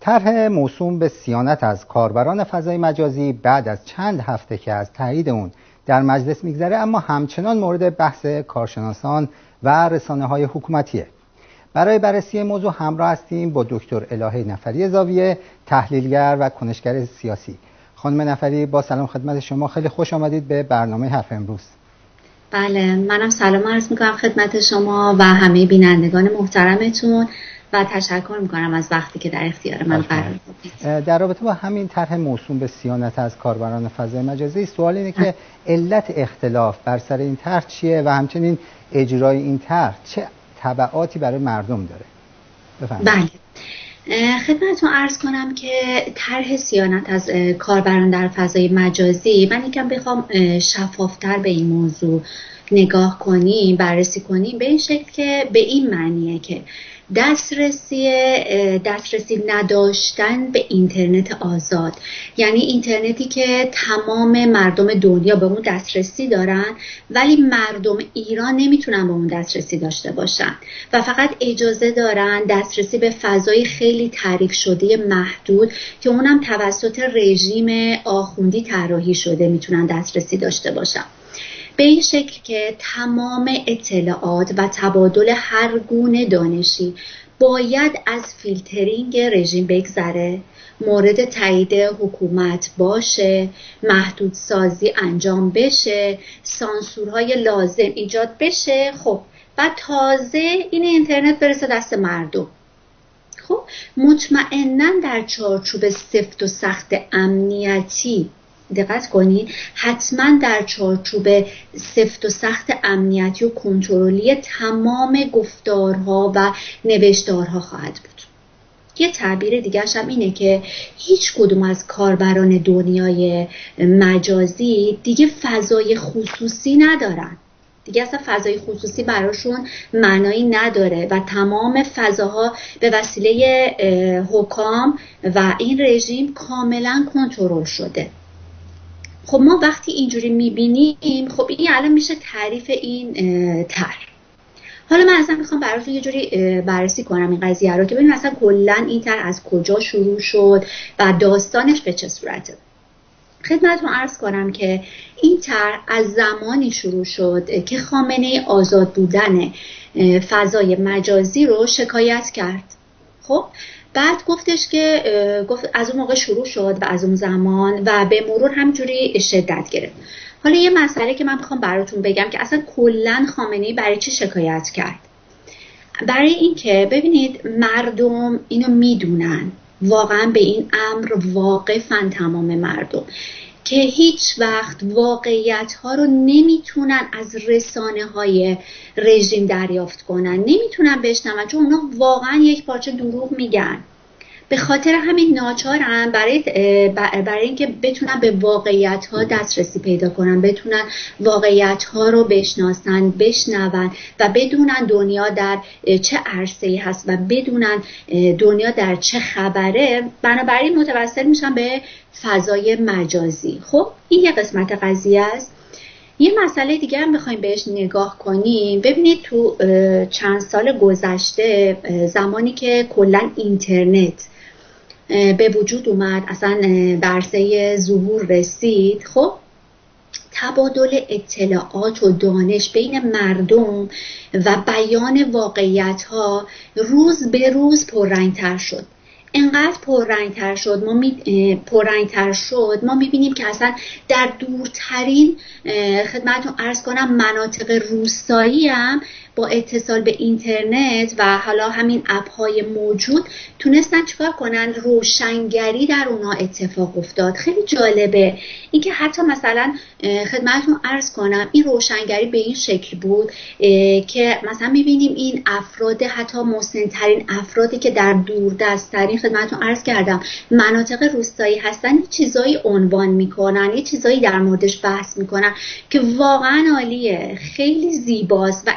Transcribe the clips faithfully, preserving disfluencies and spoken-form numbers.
طرح موسوم به صیانت از کاربران فضای مجازی بعد از چند هفته که از تایید اون در مجلس میگذره، اما همچنان مورد بحث کارشناسان و رسانه‌های حکومتیه. برای بررسی موضوع همراه هستیم با دکتر الهه نفری زاویه، تحلیلگر و کنشگر سیاسی. خانم نفری، با سلام خدمت شما، خیلی خوش آمدید به برنامه حرف امروز. بله، منم سلام عرض میکنم خدمت شما و همه بینندگان محترمتون و تشکر میکنم از وقتی که در اختیار من قرار دادید. در رابطه با همین طرح موسوم به صیانت از کاربران فضای مجازی، سوال اینه که علت اختلاف بر سر این طرح چیه و همچنین اجرای این طرح چه تبعاتی برای مردم داره؟ بفرمایید. بله، خدمتتون عرض کنم که طرح صیانت از کاربران در فضای مجازی، من یکم بخوام شفافتر به این موضوع نگاه کنیم، بررسی کنیم، به این شکل که به این معنیه که دسترسی دسترسی نداشتن به اینترنت آزاد، یعنی اینترنتی که تمام مردم دنیا به اون دسترسی دارن ولی مردم ایران نمیتونن به اون دسترسی داشته باشن و فقط اجازه دارن دسترسی به فضای خیلی تعریف شده محدود که اونم توسط رژیم آخوندی طراحی شده میتونن دسترسی داشته باشن. به این شکل که تمام اطلاعات و تبادل هر گونه دانشی باید از فیلترینگ رژیم بگذره، مورد تایید حکومت باشه، محدودسازی انجام بشه، سانسورهای لازم ایجاد بشه، خب و تازه این اینترنت برسه دست مردم. خب مطمئناً در چارچوب سفت و سخت امنیتی، دقت کنید، حتما در چارچوب سفت و سخت امنیتی و کنترلی تمام گفتارها و نوشتارها خواهد بود. یه تعبیر دیگرش هم اینه که هیچ کدوم از کاربران دنیای مجازی دیگه فضای خصوصی ندارن. دیگه اصلا فضای خصوصی براشون معنایی نداره و تمام فضاها به وسیله حکام و این رژیم کاملا کنترل شده. خب ما وقتی اینجوری میبینیم، خب این الان میشه تعریف این طرح. حالا من اصلا میخوام براتون یه جوری بررسی کنم این قضیه رو که ببینیم اصلا کلا این طرح از کجا شروع شد و داستانش به چه صورته. خدمتتون عرض کنم که این طرح از زمانی شروع شد که خامنه‌ای آزاد بودن فضای مجازی رو شکایت کرد. خب بعد گفتش که گفت از اون موقع شروع شد و از اون زمان و به مرور همجوری شدت گرفت. حالا یه مسئله که من میخوام براتون بگم که اصلا کلاً خامنه‌ای برای چی شکایت کرد. برای اینکه ببینید مردم اینو میدونن، واقعاً به این امر واقفن تمام مردم، که هیچ وقت واقعیت ها رو نمیتونن از رسانه های رژیم دریافت کنن، نمیتونن بشنون، چون اونا واقعا یک پارچه دروغ میگن. به خاطر همین ناچارن برای برای اینکه بتونن به واقعیت ها دسترسی پیدا کنن، بتونن واقعیت ها رو بشناسن، بشنون و بدونن دنیا در چه عرصه‌ای هست و بدونن دنیا در چه خبره، بنابراین متوسل میشن به فضای مجازی. خب این یه قسمت قضیه است. یه مسئله دیگه هم بخوایم بهش نگاه کنیم، ببینید تو چند سال گذشته، زمانی که کلا اینترنت به وجود اومد، اصلا به عرصه ظهور رسید، خب تبادل اطلاعات و دانش بین مردم و بیان واقعیت ها روز به روز پررنگ‌تر شد. انقدر پررنگ‌تر شد، ما می پررنگ‌تر شد ما می‌بینیم که اصلا در دورترین خدمتتون عرض کنم مناطق روستایی هم با اتصال به اینترنت و حالا همین اپ‌های موجود تونستن چیکار کنن؟ روشنگری در اونها اتفاق افتاد. خیلی جالبه اینکه حتی مثلا خدمتتون عرض کنم این روشنگری به این شکل بود که مثلا می‌بینیم این افراد، حتی مسن‌ترین افرادی که در دوردست‌ترین خدمتتون عرض کردم مناطق روستایی هستن، یه چیزایی عنوان میکنن، یه چیزایی در موردش بحث میکنن که واقعا عالیه، خیلی زیباست و اینقدر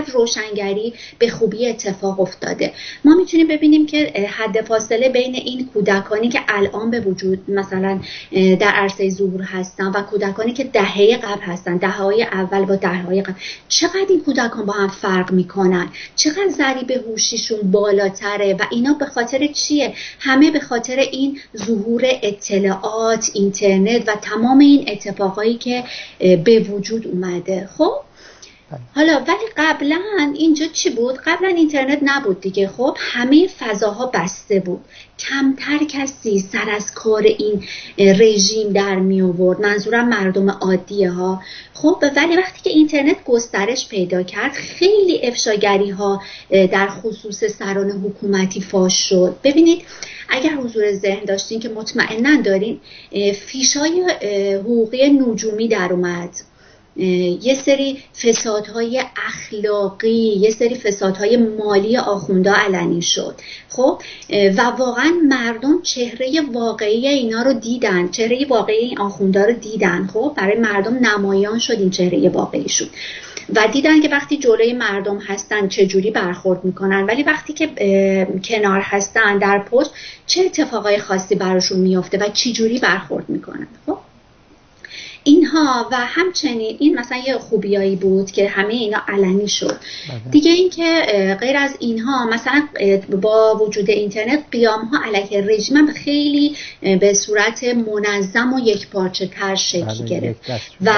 روشنگری به خوبی اتفاق افتاده. ما میتونیم ببینیم که حد فاصله بین این کودکانی که الان به وجود مثلا در عرصه ظهور هستن و کودکانی که دهه قبل هستن، دهه‌های اول با دهه‌های قبل، چقدر این کودکان با هم فرق میکنن، چقدر ضریب هوشیشون بالاتره و اینا به خاطر چیه؟ همه به خاطر این ظهور اطلاعات، اینترنت و تمام این اتفاقایی که به وجود اومده. خب حالا ولی قبلا اینجا چی بود؟ قبلا اینترنت نبود دیگه. خب همه فضاها بسته بود، کمتر کسی سر از کار این رژیم در می آورد، منظورم مردم عادیه ها. خب ولی وقتی که اینترنت گسترش پیدا کرد، خیلی افشاگری ها در خصوص سران حکومتی فاش شد. ببینید اگر حضور ذهن داشتین که مطمئنا دارین، فیشای حقوقی نجومی در اومد، یه سری فسادهای اخلاقی، یه سری فسادهای مالی آخوندا علنی شد. خب و واقعا مردم چهره واقعی اینا رو دیدن، چهره واقعی این آخوندا رو دیدن. خب برای مردم نمایان شد این چهره واقعی شد و دیدن که وقتی جلوی مردم هستن چه جوری برخورد میکنن، ولی وقتی که کنار هستن در پشت چه اتفاقای خاصی براشون میفته و چه جوری برخورد میکنن. خب اینها و همچنین این مثلا یه خوبیایی بود که همه اینا علنی شد. بده. دیگه این که غیر از اینها مثلا با وجود اینترنت قیام ها علیه رژیم خیلی به صورت منظم و یکپارچه تر شکل بده. گرفت و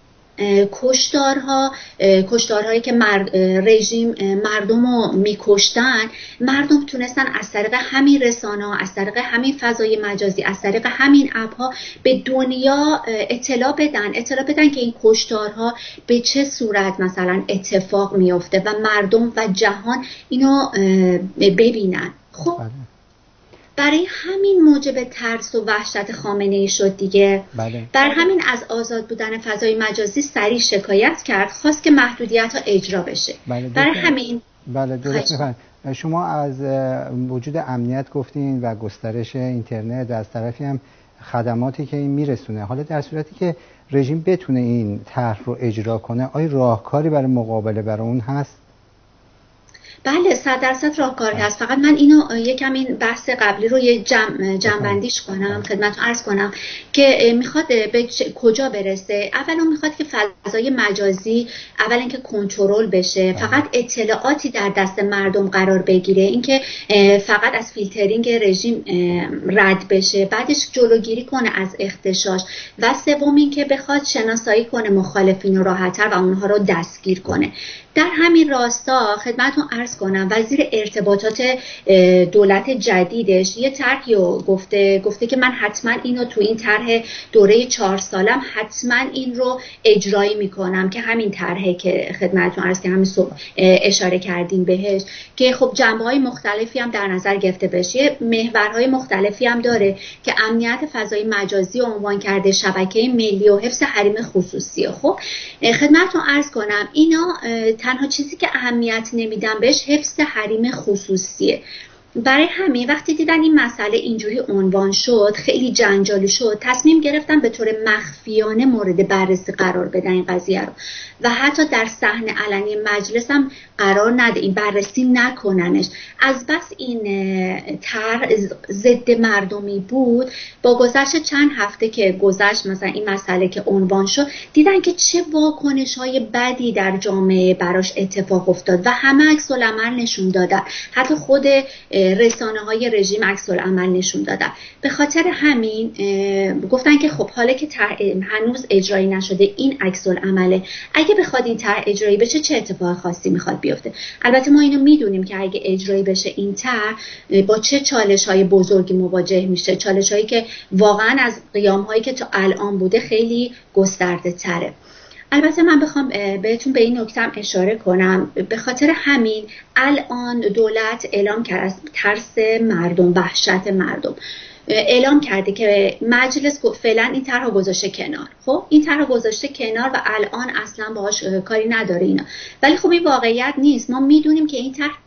کشتارها کشتارهایی که مرد رژیم مردم رو میکشتن، مردم تونستن از طریق همین رسانه، از طریق همین فضای مجازی، از طریق همین اپ ها به دنیا اطلاع بدن اطلاع بدن که این کشتارها به چه صورت مثلا اتفاق میفته و مردم و جهان اینو ببینن. خب برای همین موجب ترس و وحشت خامنه‌ای شد دیگه. بله. بر همین از آزاد بودن فضای مجازی سریع شکایت کرد، خواست که محدودیت‌ها اجرا بشه. بله. برای همین بله درست می‌فرمایید. شما از وجود امنیت گفتین و گسترش اینترنت، از طرفی هم خدماتی که این میرسونه. حالا در صورتی که رژیم بتونه این طرح رو اجرا کنه، آیا راهکاری برای مقابله برای اون هست؟ بله صد درصد راهکار هست. فقط من اینو یکم این بحث قبلی رو یه جمع جمع‌بندیش کنم، خدمتتون عرض کنم که میخواد به کجا برسه. اولا میخواد که فضای مجازی اولا اینکه کنترل بشه، فقط اطلاعاتی در دست مردم قرار بگیره، اینکه فقط از فیلترینگ رژیم رد بشه، بعدش جلوگیری کنه از اغتشاش و سوم اینکه بخواد شناسایی کنه مخالفین رو راحت‌تر و اونها رو دستگیر کنه. در همین راستا خدمتتون عرض کنم وزیر ارتباطات دولت جدیدش یه طرحی گفته گفته که من حتما اینو تو این طرح دوره چهار سالم حتما این رو اجرایی میکنم، که همین طرحه که خدمتتون عرض کردم اشاره کردیم بهش، که خب جنبه‌های مختلفی هم در نظر گرفته بشه، محورهای مختلفی هم داره که امنیت فضای مجازی عنوان کرده، شبکه ملی و حفظ حریم خصوصی. خب خدمتتون عرض کنم اینا تنها چیزی که اهمیت نمیدن بهش حفظ حریم خصوصیه. برای همین وقتی دیدن این مسئله اینجوری عنوان شد، خیلی جنجالی شد، تصمیم گرفتن به طور مخفیانه مورد بررسی قرار بدن این قضیه رو و حتی در صحنه علنی مجلس هم قرار نده، این بررسی نکننش. از بس این طرح ضد مردمی بود، با گذشت چند هفته که گذشت مثلا این مسئله که عنوان شد، دیدن که چه واکنش‌های بدی در جامعه براش اتفاق افتاد و همه عکس‌العمل نشون دادن، حتی خود رسانه‌های رژیم عکس‌العمل نشون دادن. به خاطر همین گفتن که خب حالا که هنوز اجرایی نشده این عکس‌العمله، اگه بخواد این طرح اجرایی بشه چه اتفاق خاصی میخواد بیفته. البته ما اینو میدونیم که اگه اجرایی بشه این طرح با چه چالش‌های بزرگی مواجه میشه، چالش‌هایی که واقعا از قیام‌هایی که تا الان بوده خیلی گسترده تره. البته من بخوام بهتون به این نکته اشاره کنم، به خاطر همین الان دولت اعلام کرد از ترس مردم، وحشت مردم، اعلام کرده که مجلس فعلا این طرح گذاشته کنار. خب این طرح گذاشته کنار و الان اصلا باهاش کاری نداره اینا. ولی خب این واقعیت نیست. ما میدونیم که این طرح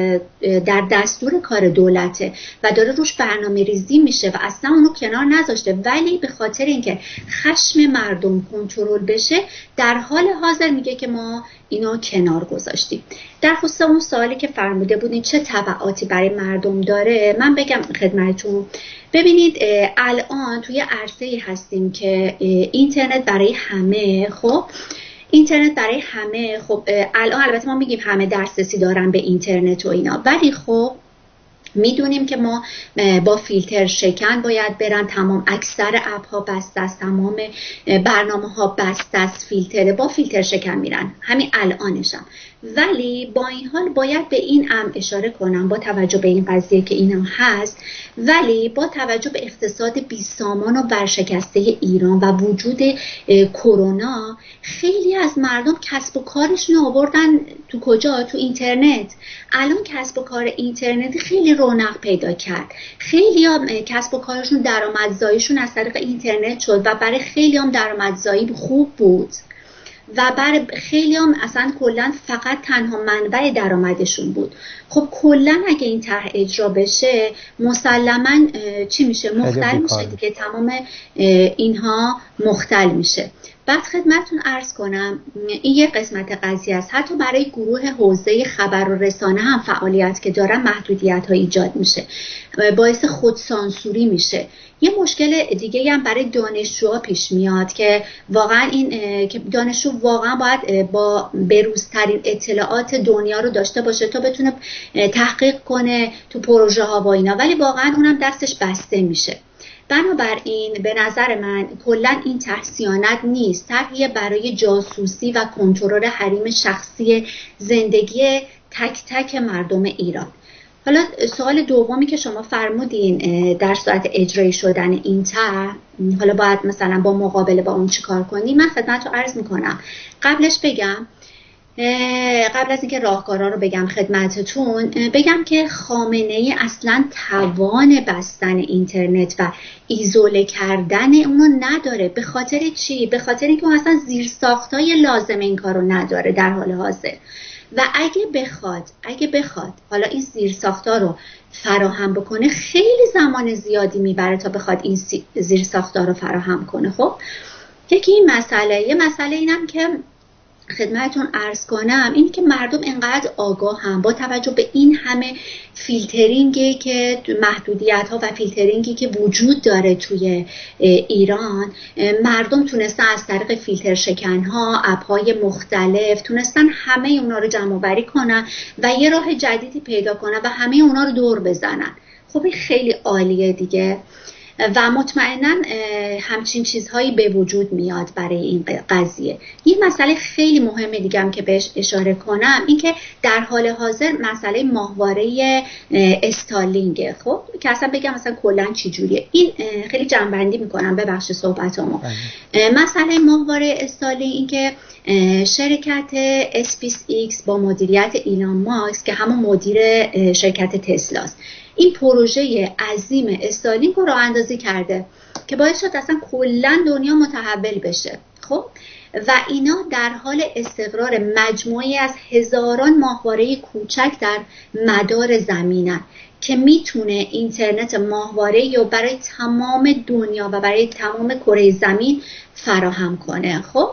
در دستور کار دولته و داره روش برنامه ریزی میشه و اصلا اونو کنار نذاشته، ولی به خاطر اینکه خشم مردم کنترل بشه در حال حاضر میگه که ما اینو کنار گذاشتیم. در خصوص اون سوالی که فرموده بودین چه تبعاتی برای مردم داره، من بگم خدمتتون. ببینید الان توی عرصه‌ای هستیم که اینترنت برای همه، خب اینترنت برای همه، خب الان البته ما میگیم همه دسترسی دارن به اینترنت و اینا، ولی خب میدونیم که ما با فیلتر شکن باید برن، تمام اکثر اپ ها بسته است، تمام برنامه ها بسته است، فیلتره، با فیلتر شکن میرن همین الانشم. ولی با این حال باید به این هم اشاره کنم، با توجه به این قضیه که این هم هست، ولی با توجه به اقتصاد بیسامان و ورشکسته ایران و وجود کرونا، خیلی از مردم کسب و کارشون آوردن تو کجا؟ تو اینترنت. الان کسب و کار اینترنتی خیلی رونق پیدا کرد. خیلی هم کسب و کارشون درآمدزاییشون از طریق اینترنت شد و برای خیلی هم درآمدزایی خوب بود و برای خیلی هم اصلا کلن فقط تنها منبع درآمدشون بود. خب کلن اگه این طرح اجرا بشه مسلماً چی میشه؟ مختل میشه دیگه، تمام اینها مختل میشه. بعد خدمتتون عرض کنم این یه قسمت قضیه است. حتی برای گروه حوزه خبر و رسانه هم فعالیت که دارن محدودیت ها ایجاد میشه، باعث خودسانسوری میشه. یه مشکل دیگه هم برای دانشجوها پیش میاد که واقعا این که دانشجو واقعا باید با بروزترین اطلاعات دنیا رو داشته باشه تا بتونه تحقیق کنه تو پروژه ها و اینا، ولی واقعا اونم دستش بسته میشه. بنابراین به نظر من کلا این طرح صیانت نیست، طرحیه برای جاسوسی و کنترل حریم شخصی زندگی تک تک مردم ایران. حالا سوال دومی که شما فرمودین در صورت اجرایی شدن این طرح، حالا باید مثلا با مقابله با اون چیکار کنیم، من خدمت رو عرض میکنم. قبلش بگم قبل از اینکه راهکارا رو بگم خدمتتون، بگم که خامنه‌ای اصلا توان بستن اینترنت و ایزوله کردن اونو نداره. به خاطر چی؟ به خاطر اینکه اون اصلا زیرساختای لازم این کارو نداره در حال حاضر. و اگه بخواد اگه بخواد حالا این زیرساخت‌ها رو فراهم بکنه، خیلی زمان زیادی میبره تا بخواد این زیرساخت‌ها رو فراهم کنه. خب یکی این مسئله، یه مسئله اینم که خدمتتون عرض کنم این که مردم انقدر آگاه هم با توجه به این همه فیلترینگی که محدودیت ها و فیلترینگی که وجود داره توی ایران، مردم تونستن از طریق فیلتر شکن ها، اپ های مختلف تونستن همه اونا رو جمع آوری کنن و یه راه جدیدی پیدا کنن و همه اونا رو دور بزنن. خب این خیلی عالیه دیگه و مطمئنا همچین چیزهایی به وجود میاد برای این قضیه. یه مسئله خیلی مهمه دیگه هم که بهش اشاره کنم این که در حال حاضر مسئله ماهواره استارلینگ، خب که اصلا بگم مثلا کلا چی جوریه، این خیلی جنبندی میکنم ببخش صحبتامو. مسئله ماهواره استارلینگ این که شرکت اسپیس ایکس با مدیریت ایلان ماسک که همون مدیر شرکت تسلاست، این پروژه عظیم استارلینک رو راه اندازی کرده که باعث شد اصلا کلا دنیا متحول بشه. خب و اینا در حال استقرار مجموعی از هزاران ماهواره کوچک در مدار زمینن که میتونه اینترنت ماهواره‌ای رو برای تمام دنیا و برای تمام کره زمین فراهم کنه. خب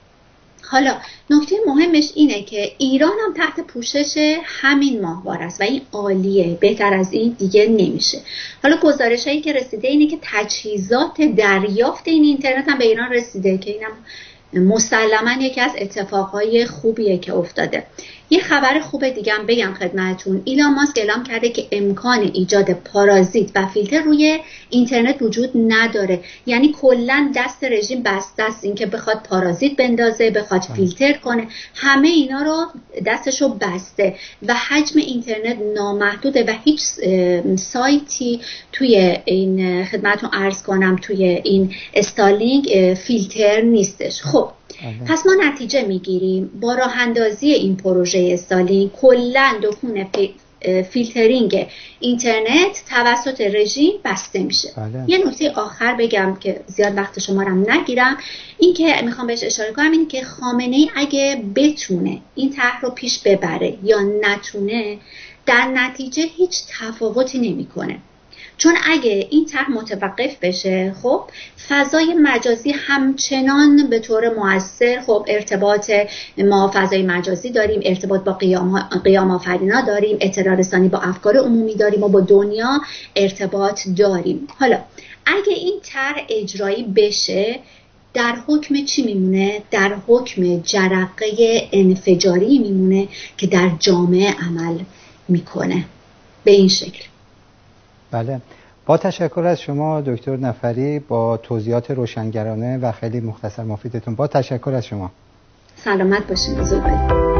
حالا نکته مهمش اینه که ایران هم تحت پوشش همین ماهواره است و این عالیه، بهتر از این دیگه نمیشه. حالا گزارش هایی که رسیده اینه که تجهیزات دریافت این اینترنت هم به ایران رسیده که اینم مسلماً یکی از اتفاقهای خوبیه که افتاده. یه خبر خوب دیگه هم بگم خدمتتون، ایلان ماسک اعلام کرده که امکان ایجاد پارازیت و فیلتر روی اینترنت وجود نداره. یعنی کلا دست رژیم بسته است، این که بخواد پارازیت بندازه، بخواد فیلتر کنه، همه اینا رو دستشو بسته و حجم اینترنت نامحدوده و هیچ سایتی توی این خدمتتون عرض کنم توی این استارلینک فیلتر نیستش. خب پس ما نتیجه میگیریم با راه اندازی این پروژه استارلینک کلا دکون فیلترینگ اینترنت توسط رژیم بسته میشه. بله. یه نکته آخر بگم که زیاد وقت شما رو نگیرم، این که میخوام بهش اشاره کنم این که خامنه‌ای اگه بتونه این طرح رو پیش ببره یا نتونه، در نتیجه هیچ تفاوتی نمیکنه. چون اگه این طرح متوقف بشه، خب فضای مجازی همچنان به طور مؤثر، خب ارتباط ما فضای مجازی داریم، ارتباط با قیام قیام آفرینا داریم، اطلاع رسانی با افکار عمومی داریم و با دنیا ارتباط داریم. حالا اگه این طرح اجرایی بشه، در حکم چی میمونه؟ در حکم جرقه انفجاری میمونه که در جامعه عمل میکنه به این شکل. بله، با تشکر از شما دکتر نفری با توضیحات روشنگرانه و خیلی مختصر مفیدتون. با تشکر از شما. سلامت باشین. بزرگوار.